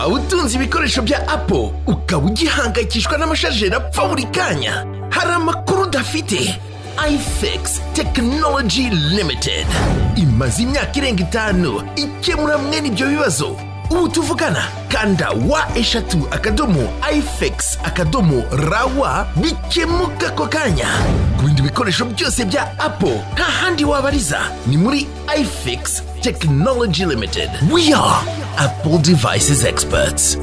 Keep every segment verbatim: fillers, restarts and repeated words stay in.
waba utunze ibikoresho bya Apple ukaba ugihangayikishwa n'amashajeri apfa buri kanya, hari amakuru udafite. iFix Technology Limited imaze imyaka irenga itanu ikemura mwene ibyo bibazo. Ubu tuvugana kanda wa eshatu akadomo iFix akadomo rawa bikemuka ko kanya. Ku bindi bikoresho byose bya Apple nta handi wabariza, ni muri iFix Technology Limited. We are Apple devices experts.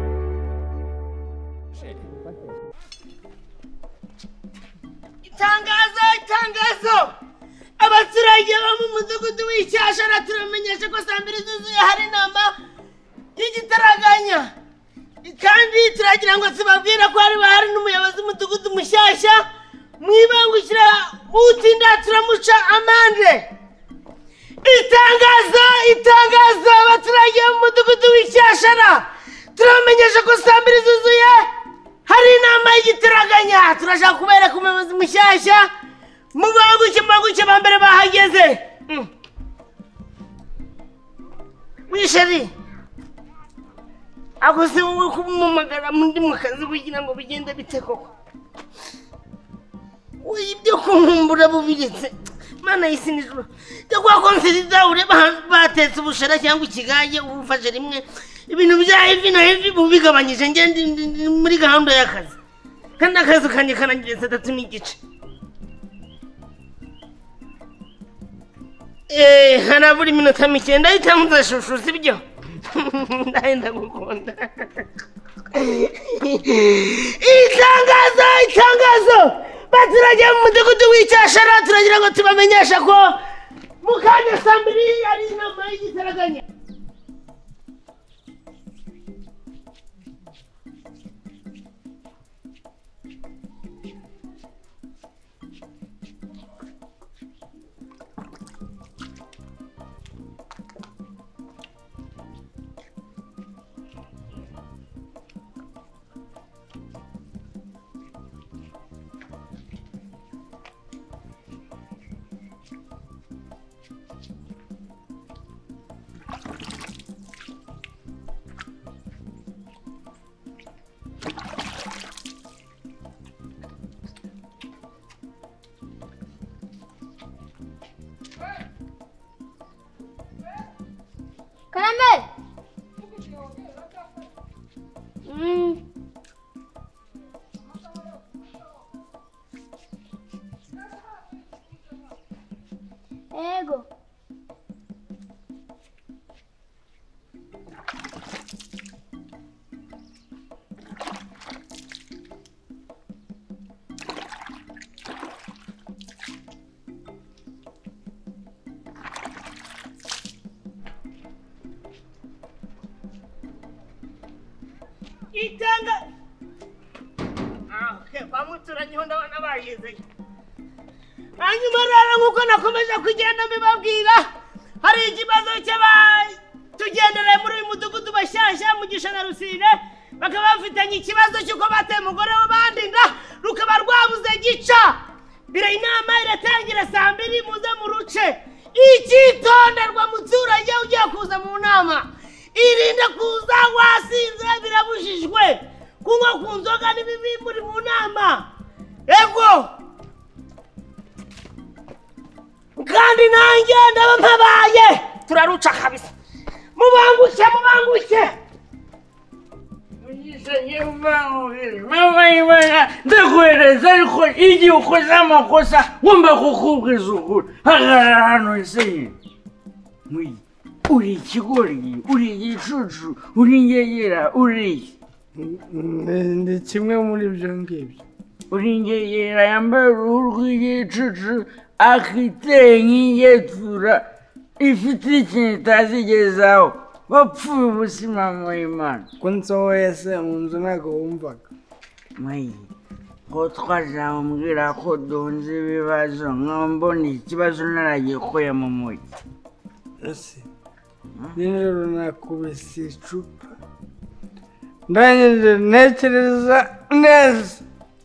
Itangazo, itangazo! Abaturage bo mu mudugudu w'icyasha naturamenyesha ko saa mbiri zuzuye hari inama y'igitaraganya. Kandi turagira ngo tubabwira ko hari bahari n'umuyobozi w'umudugudu mushyashya, mwibangukira utinda turamuca amande. Itangazo, itangazo! Abaturage bo mu mudugudu w'icyashara turamenyesha ko saa mbiri zuzuye hari inama y'igitaraganya. Turashaka kubereka umuyobozi mushyashya, mubanguke mubanguke bambere bahageze. Wisheri ako se wowe kumumagara mundi mukazi kugira ngo bigende bite koko? Uyi ibyo kunkumbura bubiritse mana y'isi n'ijuru. Ndakwa konseriza ureba batetse ubushara cyangwa ikigaye ubufashe rimwe ibintu bya heavy na heavy bubigabanyije ngende muri gahunda y'akazi. Kandi akazi kanje kanangire satatu n'igice. Eh haraburi minota mike ndayitanguza shushu sibyo? Ndaenda gukunda. Itangazo, itangazo! Baturage mu mudugudu w'icyashara turagira ngo tubamenyesha ko mukanya saa mbiri ari inama y'igitaraganya. Caramel! Mm. Ego. Itanga. Ah, okay, bamuturanye ho ndabana bayizeye. Hanyuma rero nkuko nakomeje kugenda mbibabwira, hari ikibazo cy'abaye tugendereye muri uyu mudugudu bashyashya Mugisha na Rusine, bakaba bafitanye ikibazo cy'uko bateye umugore w'abandinda rukaba rwabuze gica. Bira inama iratangira saa mbiri muze mu ruce. Ikitonderwa muturage ugiye kuza mu nama, irinde kuza wasinze birabujijwe. Kunywa ku nzoga n'ibibi muri mu nama. Ego! Kandi nanjye ndaba mpabaye turaruca kabisa. Mubanguke, mubanguke! Mugisha yewe mama imana ndakuhereza ariko igihe ukoze amakosa ngomba kukubwiza ukuri. Hagarara hano ese mwi uri ikigori, uri igicucu, uri ingegera, uri ndi kimwe muri ibyo ngibyo. Uri ingegera yambaye uruhu rw'igicucu akiteye nk'ingetura ifite ikintu itazigezaho. Wapfuye ubuzima mu Imana. Ko nsohoye se mu nzu ntabwo wumvaga. Mwi ko twazamubwira ko donze ibibazo nkambona ikibazo naragikuye mu mujyi. Ese nijoro nakubise icupa ndangije ntekereza neza,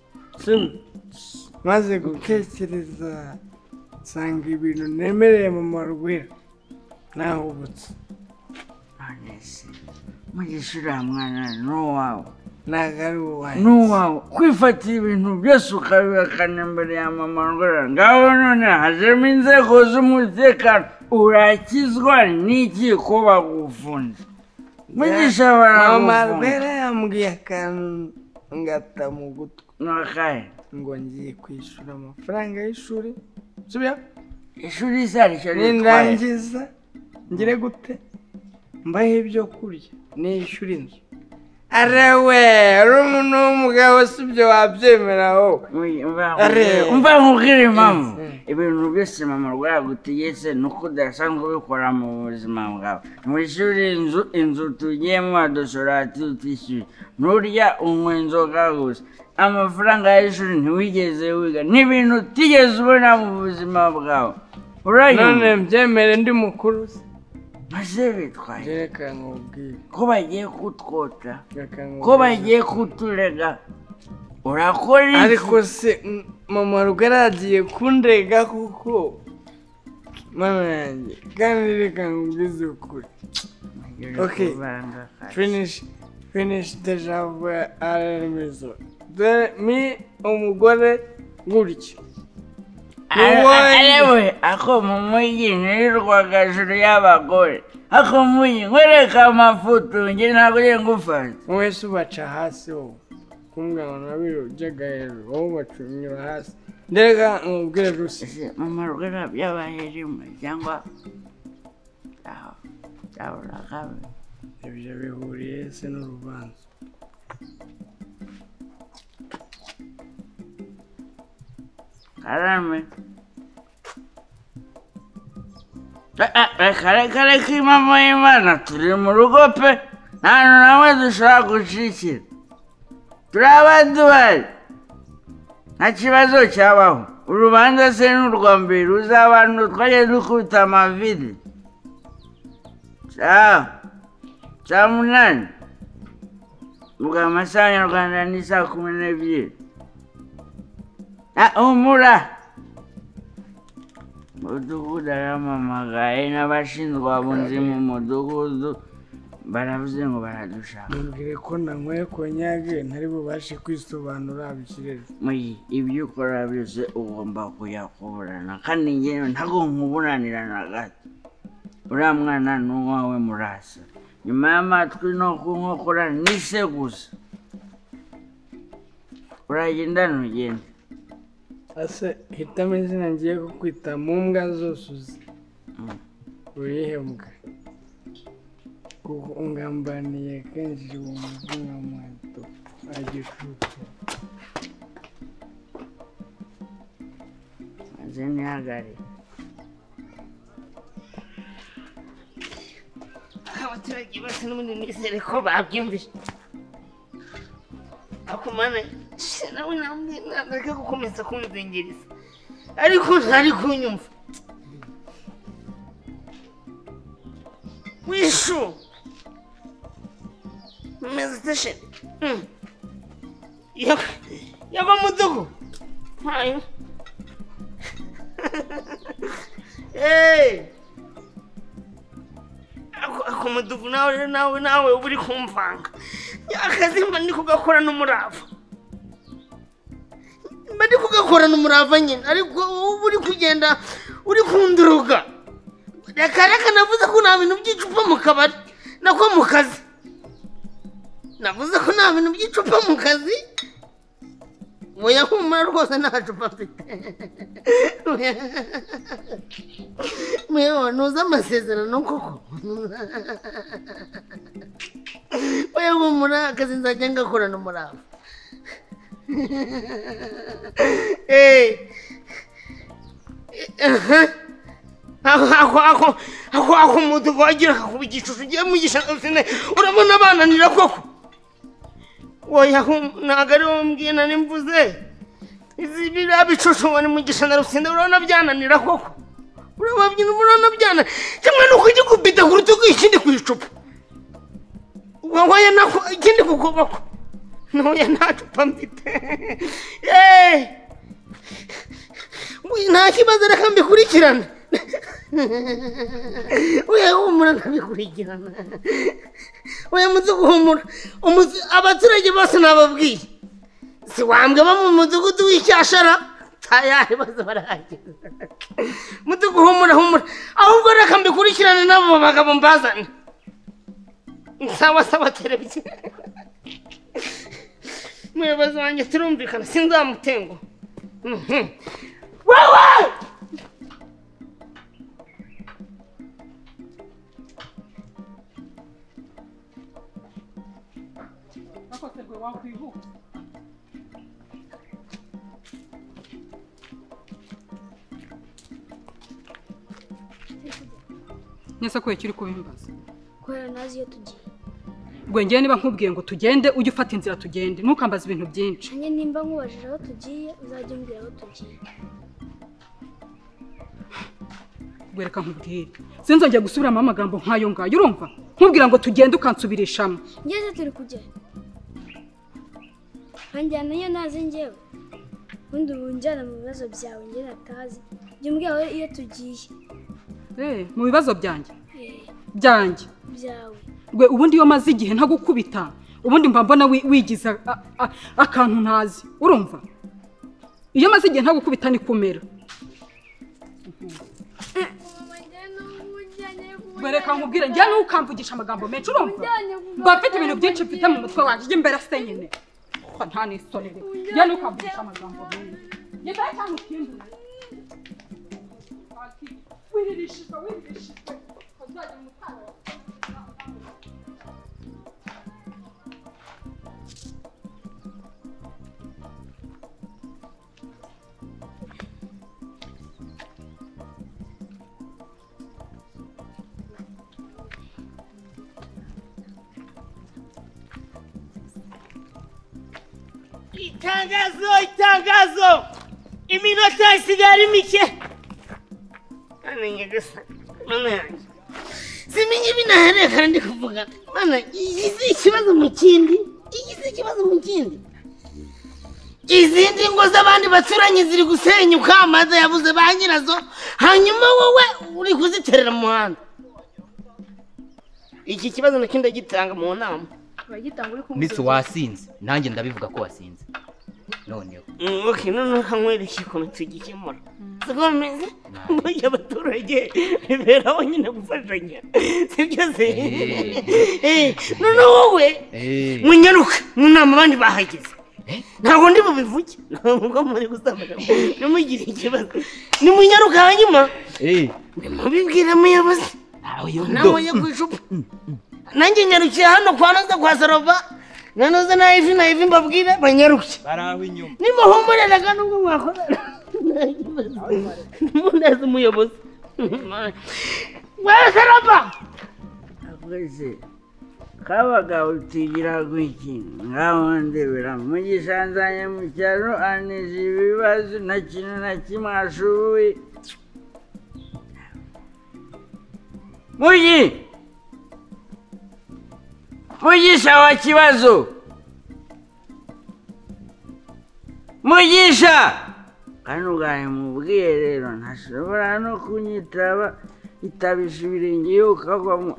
maze gutekereza nsanga ibintu nemereye mu marwira nahubutse. Anese Mugisha uriya mwana ni uwawe ntabwo ari uwanjye ni uwawe kwifatira ibintu byose ukabihakana imbere ya mama ngorora ngaho none hajemo inzego z'umutekano urakizwa n'iki ko bagufunze Mugisha mama baragufunze rwera yambwiye akantu ngata mu gutwi nakahe ngo ngiye kwishyura amafaranga y'ishuri sibyo ishuri isarisha nindangiza ngire gute mbahe ibyo kurya nishyura inzu arewe uri umuntu w'umugabo sibyo wabyemera wowe umva nkubwire impamvu ibintu byose mama rwagutegetse nuko udasanzwe ubikora mu buzima bwawe mu ishuri inzu inzu tugiyemo adosorati utishyuye nturya unywa inzoga gusa amafaranga y'ishuri ntiwigeze wiga n'ibintu utigeze ubona mu buzima bwawe none mbyemere ndi mukuru maze bitwaye reka nkubwire ko bagiye kutwota ko bagiye kuturega urakora iki ariko se mama rugara agiye kundega kuko mama yanjye kandi reka nkubwize ukuri okay finish finish the job aramizo mi umugore gutyo Alewe, ako mumuyi nirirwaga juru y'abagore. Ako muyi nkwereka amafoto nge ntabwo uri ngufata. Wese ubaca hasi wowe. Kumbwa nabiro ujyaga hejuru wowe ubacunyura hasi. Ndega nkubwire rusi. Mama rugara byabaye rimwe cyangwa aho aho rakabe. Ibyo bihuriye se n'urubanza. Karame. Kare kare k'imama y'Imana turi mu rugo pe nta hantu namwe dushobora gucikira turaba duhari nta kibazo cyabaho urubanza se n'urwa mbere ruzabantu twajya dukubita amavide cya cya munani muga amasaha nyarwanda ni saa kumi n'ebyiri humura mudugudu aramamagaye n'abashinzwe abunzi mu mudugudu baravuze ngo baradushaka mubwire ko nanyweye konyage ntari bubashe kwisobanura abikirere muyi ibyo ukora byose ugomba kuyakuburana kandi njyewe ntabwo nkuburanira na gato uriya mwana ni uwawe murasa nyuma y'amatwi no kunkokora nise gusa uragenda ntugende ase hitamo izina ngiye kukwita mu mbwa zose uzi urihe mbwa kuko ungambaniye kenshi uwo muzina mwato agishuka maze ntihagare abaturage bose n'ubundi nizere ko babyumvise ako mana nawe ntabwo gukomeza kumuzengeriza ariko ntari kunyumva wishu meditation yaba mudugu hayo hey ako mudugu nawe nawe nawe uri kumvanga akazi mba ndi kugakora n'umurava mba ndi kugakora n'umurava nyine ariko ubu uri kugenda uri kunduruga reka reka navuze ko nta bintu by'icupa mu kabari nako mu kazi navuze ko nta bintu by'icupa mu kazi oya humura rwose nta cupa mfite mwewe ntuzi amasezerano koko oya humura akazi nzajya ngakorana umurava ako ako ako ako mudugu wagira kuba igicucu ugiye mugisha rusine urabona bananira koko oya ntabwo ari wowe mbwiye nari mvuze izi biriya bicucu ngo ni mugisha na rusine urabona byananira koko urababyina urabona byananira kimwe nuko ujya kubita ku rutugu ikindi ku icupa wowe nako ikindi ku kuboko ntoya nta cupa mfite nta kibazo reka mbikurikirane Oya humura ntabikurikirana. Oya muze guhumura. Abaturage bose nababwiye. Si wambwe ba mu mudugudu w'icyashara. Tayahe bazo barahageze. Muze guhumura humura. Ahubwo reka mbikurikirane nabo bagabo mbazana. Sawa sawa televiziyo. Muyobozi wanjye turumvikana sinzamutengo. Wewe! Nese ko yakiri kubimbaza. Kwera nazi iyo tugiye. Gwe ngiye niba nkubwiye ngo tugende ujye ufata inzira tugende ntukambaza ibintu byinshi. Anye nimba nkubajije aho tugiye uzajya umbwira aho tugiye. Gwereka nkubwire. Sinzongera gusubiramo amagambo nkayo ngayo urumva? Nkubwira ngo tugende ukansubirishamo. Ngeze turi kujya. Hanjyana iyo nazi ngewe. Undi ubunjana mu bibazo byawe nge natazi. Jya umbwira aho iyo tugiye. Eh, mu bibazo byanjye. Byanjye. Byawe. Gwe ubundi yo maze igihe ntagukubita. Ubundi mba mbona wigiza akantu ntazi. Urumva? Iyo maze igihe ntagukubita ni kumera. Bereka nkubwire njye nukamvugisha amagambo menshi urumva? Bafite ibintu byinshi mfite mu mutwe wanjye njye mbere se nyine. Nta n'isoni. Njye nukamvugisha amagambo menshi. Njye cyane ukindi. Wiririshije wiririshije. Kozajya mu mutara. Itangazo, itangazo. Iminota isigaye mike. Anenge gusa. Mana yanjye. Simenye binahere kandi kuvuga. Mana igize ikibazo mu kindi. Igize ikibazo mu kindi. Izindi ngo z'abandi baturanye ziri gusenyuka amaze yabuze ba nyirazo. Hanyuma wowe uri kuziterera mu muhanda. Iki kibazo nakinde gitanga mu nama. Bagitanga uri kumwe. Nitse wasinze. Nanjye ndabivuga ko wasinze. Noneho. Mm, okay, none kamwereke ko tugikemura. Siko meze? Mujye abaturage biberaho nyine gufashanya. Sibyo se? Eh, none wowe munyaruka munama abandi bahageze. Ntabwo ndi bubivuge. Ntabwo muri gusambana. Nimugire ikibazo. Ni munyaruka hanyuma. Eh. Mubibwira muyobozi. Aho yo nawe yo kwishupa. Nanjye nyarukiye hano kwa Noza kwa Sarova. Nanoza na ivi na ivi mbabwire banyaruke. Baraho inyuma. Nimuhumuriraga nubwo mwakora. Mundaze umuyobozi. Wa Sarova. Akwese. Kabaga utigira gwiki. Ngaho ndebera Mugisha nzanye mu cyaro anije ibibazo na kintu na kimwe ashuye. Mugi. Mugisha wa kibazo. Mugisha. Kanu gaye mubwiye rero ntashobora no kunyitaba itabisha ibirenge yo kagwamo.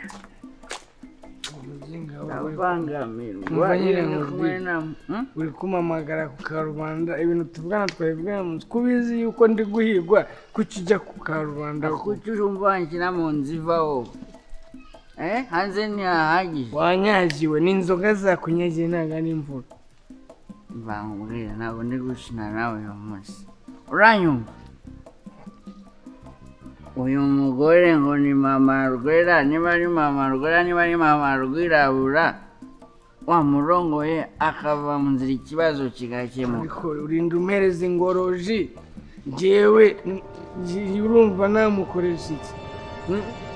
Abangamirwa uri kumamagara ku karubanda ibintu tuvugana twebwe mu kubizi yuko ndi guhigwa kukijya ku karubanda kuki urumva nkina mu nzivaho. Eh, hanze ni ahagije. Wanyagiwe n'inzoga zakunyagiye ntaga n'imvura. Bamubwira ntabwo ndi gushina nawe uyu munsi. Uranyumva? Uyu mugore ngo ni mama Rwera, niba ari mama Rwera, niba ari mama Rwirabura, wamurongoye akava mu nzira ikibazo kigakemuka. Ariko urinda umereza ingoroji, jewe urumva namukoresha iki?